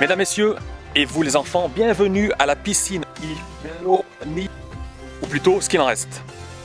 Mesdames, Messieurs, et vous les enfants, bienvenue à la piscine ou plutôt ce qu'il en reste.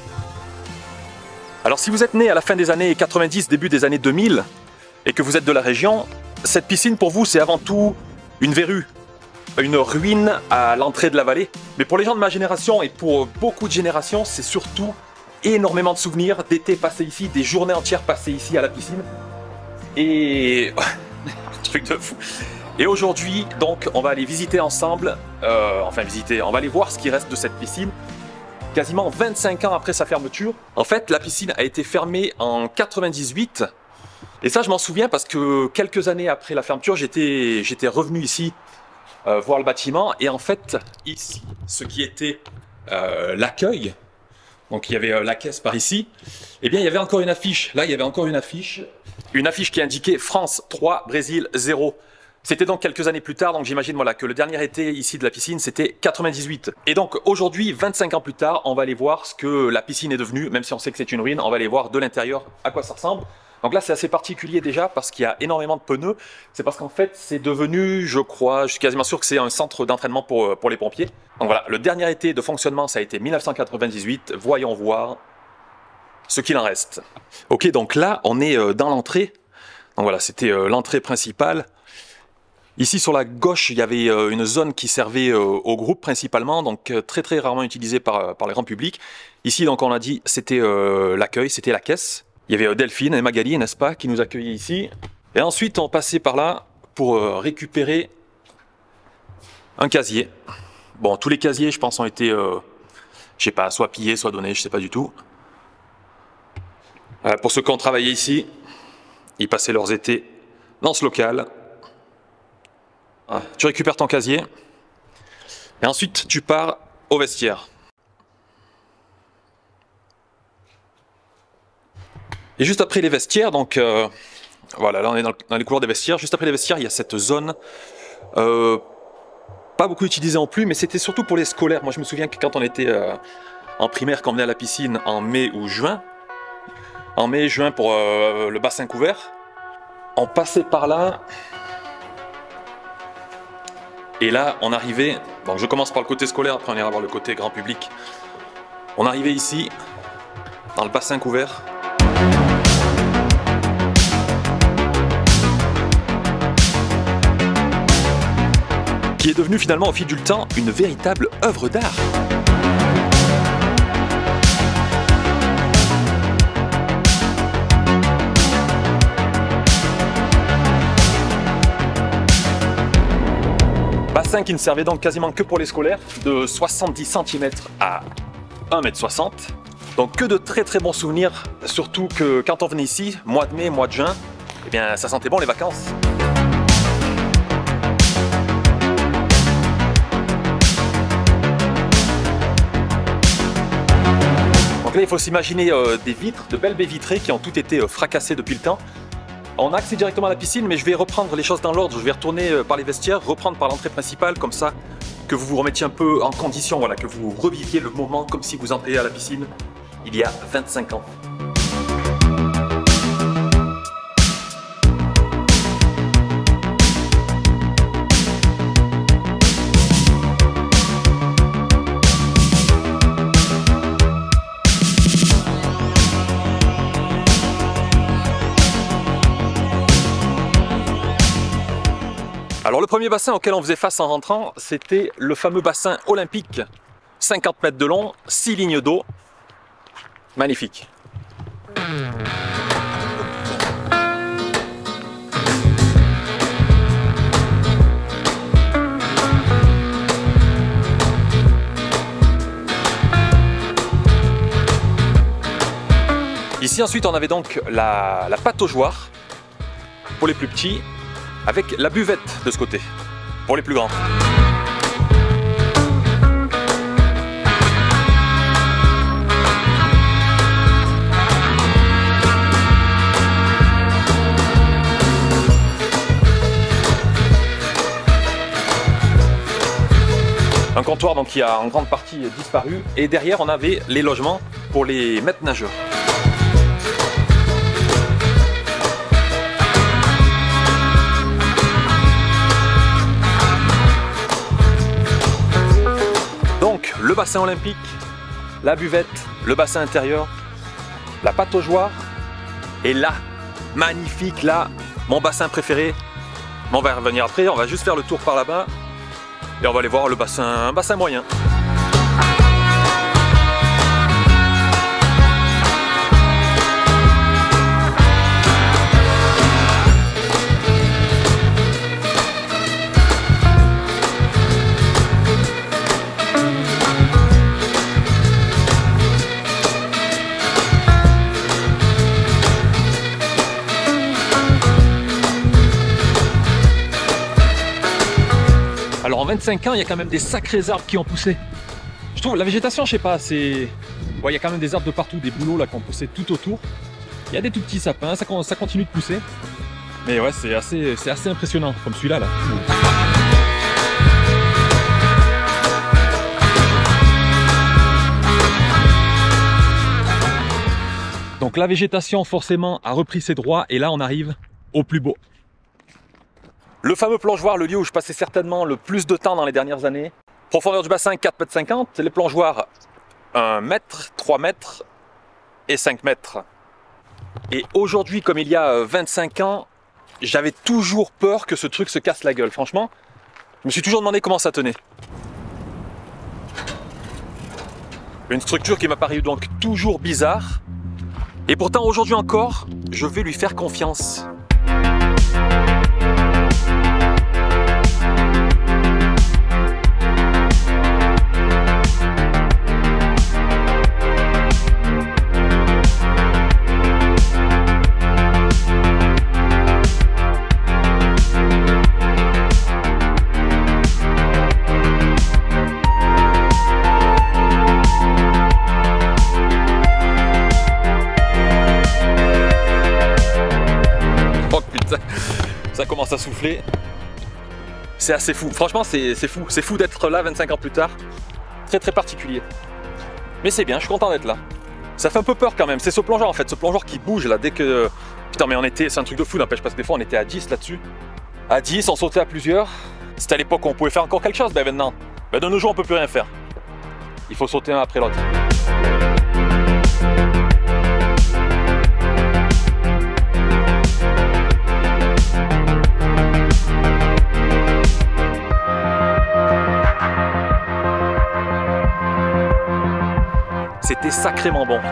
Alors si vous êtes né à la fin des années 90, début des années 2000, et que vous êtes de la région, cette piscine pour vous c'est avant tout une verrue, une ruine à l'entrée de la vallée. Mais pour les gens de ma génération et pour beaucoup de générations, c'est surtout énormément de souvenirs d'été passés ici, des journées entières passées ici à la piscine. Et... truc de fou. Et aujourd'hui, donc, on va aller visiter ensemble, on va aller voir ce qui reste de cette piscine. Quasiment 25 ans après sa fermeture. En fait, la piscine a été fermée en 98. Et ça, je m'en souviens parce que quelques années après la fermeture, j'étais revenu ici voir le bâtiment. Et en fait, ici, ce qui était l'accueil, donc il y avait la caisse par ici, eh bien, il y avait encore une affiche. Là, il y avait encore une affiche qui indiquait France 3, Brésil 0. C'était donc quelques années plus tard, donc j'imagine voilà, que le dernier été ici de la piscine, c'était 98. Et donc aujourd'hui, 25 ans plus tard, on va aller voir ce que la piscine est devenue, même si on sait que c'est une ruine, on va aller voir de l'intérieur à quoi ça ressemble. Donc là, c'est assez particulier déjà parce qu'il y a énormément de pneus. C'est parce qu'en fait, c'est devenu, je crois, je suis quasiment sûr que c'est un centre d'entraînement pour les pompiers. Donc voilà, le dernier été de fonctionnement, ça a été 1998. Voyons voir ce qu'il en reste. Ok, donc là, on est dans l'entrée. Donc voilà, c'était l'entrée principale. Ici sur la gauche, il y avait une zone qui servait au groupe principalement, donc très rarement utilisée par le grand public. Ici, donc on l'a dit, c'était l'accueil, c'était la caisse. Il y avait Delphine et Magali, n'est-ce pas, qui nous accueillaient ici. Et ensuite, on passait par là pour récupérer un casier. Bon, tous les casiers, je pense, ont été, je sais pas, soit pillés, soit donnés, je sais pas du tout. Pour ceux qui ont travaillé ici, ils passaient leurs étés dans ce local. Tu récupères ton casier et ensuite tu pars au vestiaire. Et juste après les vestiaires, donc voilà, là on est dans les couloirs des vestiaires. Juste après les vestiaires, il y a cette zone pas beaucoup utilisée non plus, mais c'était surtout pour les scolaires. Moi je me souviens que quand on était en primaire, quand on venait à la piscine en mai ou juin, en mai et juin pour le bassin couvert, on passait par là. Et là, on arrivait, donc je commence par le côté scolaire, après on ira voir le côté grand public. On arrivait ici, dans le bassin couvert. Qui est devenu finalement au fil du temps une véritable œuvre d'art. Bassin qui ne servait donc quasiment que pour les scolaires, de 70 cm à 1,60 m. Donc que de très bons souvenirs, surtout que quand on venait ici, mois de mai, mois de juin, eh bien ça sentait bon les vacances. Donc là il faut s'imaginer des vitres, de belles baies vitrées qui ont toutes été fracassées depuis le temps. On a accès directement à la piscine, mais je vais reprendre les choses dans l'ordre. Je vais retourner par les vestiaires, reprendre par l'entrée principale, comme ça que vous vous remettiez un peu en condition, voilà, que vous reviviez le moment comme si vous entriez à la piscine il y a 25 ans. Alors le premier bassin auquel on faisait face en rentrant, c'était le fameux bassin olympique. 50 mètres de long, 6 lignes d'eau. Magnifique. Ici ensuite on avait donc la pataugeoire pour les plus petits, avec la buvette de ce côté, pour les plus grands. Un comptoir donc, qui a en grande partie disparu, et derrière on avait les logements pour les maîtres nageurs. le bassin olympique, la buvette, le bassin intérieur, la pataugeoire et là, magnifique, là, mon bassin préféré. On va y revenir après, on va juste faire le tour par là-bas et on va aller voir le bassin, un bassin moyen. Alors en 25 ans, il y a quand même des sacrés arbres qui ont poussé. Je trouve la végétation, je sais pas, c'est... Ouais, il y a quand même des arbres de partout, des bouleaux là qui ont poussé tout autour. Il y a des tout petits sapins, ça continue de pousser. Mais ouais, c'est assez impressionnant, comme celui-là là. Donc la végétation forcément a repris ses droits et là on arrive au plus beau. Le fameux plongeoir, le lieu où je passais certainement le plus de temps dans les dernières années. Profondeur du bassin 4,50 m, les plongeoirs 1 mètre, 3 mètres et 5 mètres. Et aujourd'hui, comme il y a 25 ans, j'avais toujours peur que ce truc se casse la gueule. Franchement, je me suis toujours demandé comment ça tenait. Une structure qui m'a paru donc toujours bizarre. Et pourtant, aujourd'hui encore, je vais lui faire confiance. Ça commence à souffler. C'est assez fou. Franchement, c'est fou. C'est fou d'être là 25 ans plus tard. Très très particulier. Mais c'est bien, je suis content d'être là. Ça fait un peu peur quand même. C'est ce plongeoir en fait, ce plongeoir qui bouge là dès que... Putain mais on était... C'est un truc de fou n'empêche parce que des fois on était à 10 là-dessus. À 10, on sautait à plusieurs. C'était à l'époque où on pouvait faire encore quelque chose. Ben maintenant, de nos jours on peut plus rien faire. Il faut sauter un après l'autre. C'était sacrément bon.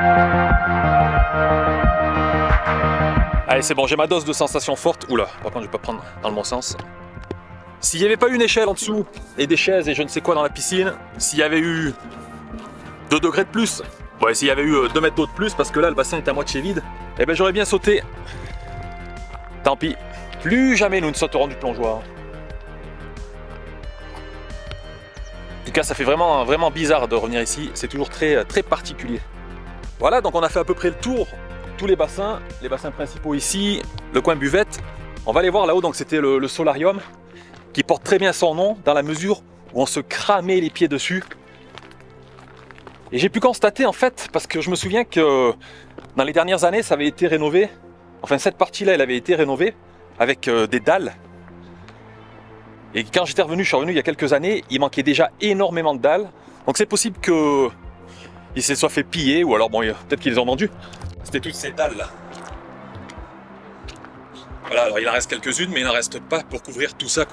Allez, c'est bon, j'ai ma dose de sensations fortes. Oula, par contre, je vais pas prendre dans le bon sens. S'il n'y avait pas eu une échelle en dessous, et des chaises et je ne sais quoi dans la piscine, s'il y avait eu 2 degrés de plus, ouais, s'il y avait eu 2 mètres d'eau de plus, parce que là, le bassin est à moitié vide, eh ben j'aurais bien sauté. Tant pis, plus jamais nous ne sauterons du plongeoir. En tout cas, ça fait vraiment bizarre de revenir ici. C'est toujours très particulier. Voilà, donc on a fait à peu près le tour. Tous les bassins principaux ici, le coin buvette. On va aller voir là-haut, donc c'était le solarium, qui porte très bien son nom, dans la mesure où on se cramait les pieds dessus. Et j'ai pu constater en fait, parce que je me souviens que dans les dernières années, ça avait été rénové. Enfin, cette partie-là, elle avait été rénovée avec des dalles. Et quand j'étais revenu, je suis revenu il y a quelques années, il manquait déjà énormément de dalles. Donc c'est possible qu'il s'est soit fait piller, ou alors bon, peut-être qu'ils les ont vendus. C'était toutes ces dalles là. Voilà, alors il en reste quelques-unes, mais il n'en reste pas pour couvrir tout ça, quoi.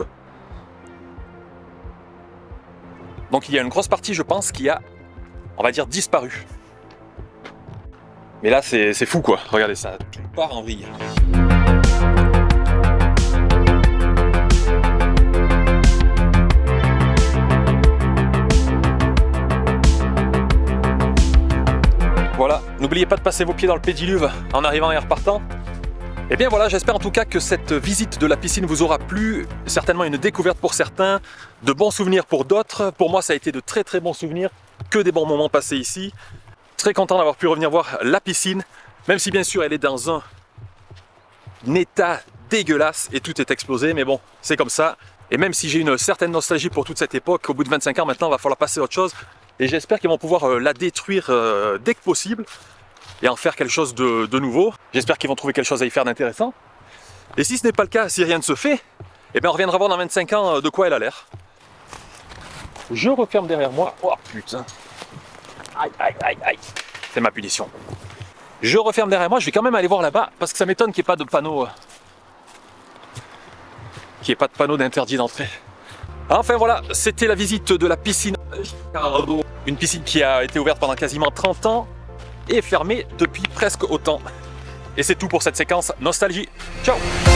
Donc il y a une grosse partie, je pense, qui a, on va dire, disparu. Mais là, c'est fou, quoi. Regardez ça, tout part en vrille. Voilà, n'oubliez pas de passer vos pieds dans le pédiluve en arrivant et en repartant. Et bien voilà, j'espère en tout cas que cette visite de la piscine vous aura plu. Certainement une découverte pour certains, de bons souvenirs pour d'autres. Pour moi, ça a été de très bons souvenirs, que des bons moments passés ici. Très content d'avoir pu revenir voir la piscine, même si bien sûr elle est dans un état dégueulasse et tout est explosé, mais bon, c'est comme ça. Et même si j'ai une certaine nostalgie pour toute cette époque, au bout de 25 ans maintenant, il va falloir passer à autre chose. Et j'espère qu'ils vont pouvoir la détruire dès que possible et en faire quelque chose de nouveau. J'espère qu'ils vont trouver quelque chose à y faire d'intéressant. Et si ce n'est pas le cas, si rien ne se fait, eh bien on reviendra voir dans 25 ans de quoi elle a l'air. Je referme derrière moi. Oh putain. Aïe, aïe, aïe, aïe. C'est ma punition. Je referme derrière moi. Je vais quand même aller voir là-bas parce que ça m'étonne qu'il n'y ait pas de panneau. Qu'il n'y ait pas de panneau d'interdit d'entrée. Enfin voilà, c'était la visite de la piscine. Une piscine qui a été ouverte pendant quasiment 30 ans et fermée depuis presque autant. Et c'est tout pour cette séquence Nostalgie. Ciao!